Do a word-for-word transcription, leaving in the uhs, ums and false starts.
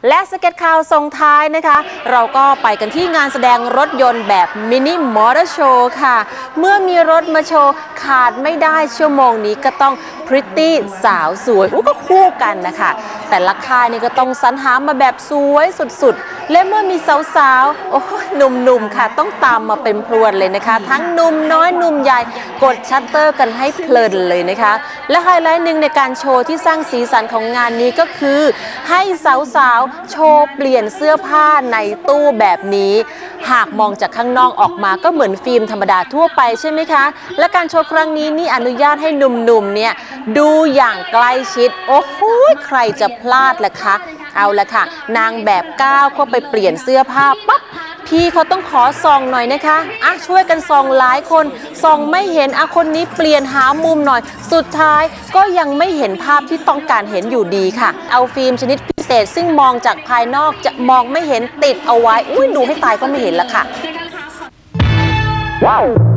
และสเก็ตข่าวส่งท้ายนะคะเราก็ไปกันที่งานแสดงรถยนต์แบบมินิมอเตอร์โชว์ค่ะเมื่อมีรถมาโชว์ขาดไม่ได้ชั่วโมงนี้ก็ต้องพริตตี้สาวสวยก็คู่กันนะคะแต่ละค่ายนี่ก็ต้องสรรหามาแบบสวยสุดๆและเมื่อมีสาวๆโอ้หนุ่มๆค่ะต้องตามมาเป็นพรวนเลยนะคะทั้งหนุ่มน้อยหนุ่มใหญ่กดชัตเตอร์กันให้เพลินเลยนะคะและไฮไลท์หนึ่งในการโชว์ที่สร้างสีสันของงานนี้ก็คือให้สาวๆโชว์เปลี่ยนเสื้อผ้าในตู้แบบนี้หากมองจากข้างนอกออกมาก็เหมือนฟิล์มธรรมดาทั่วไปใช่ไหมคะและการโชว์ครั้งนี้นี่อนุญาตให้หนุ่มๆเนี่ยดูอย่างใกล้ชิดโอ้โหใครจะพลาดล่ะคะเอาละค่ะนางแบบก้าวเข้าไปเปลี่ยนเสื้อผ้าปั๊บพี่เขาต้องขอส่องหน่อยนะคะอ่ะช่วยกันส่องหลายคนส่องไม่เห็นอ่ะคนนี้เปลี่ยนหามุมหน่อยสุดท้ายก็ยังไม่เห็นภาพที่ต้องการเห็นอยู่ดีค่ะเอาฟิล์มชนิดพิเศษซึ่งมองจากภายนอกจะมองไม่เห็นติดเอาไว้อุ้ยดูให้ตายก็ไม่เห็นละค่ะว้าว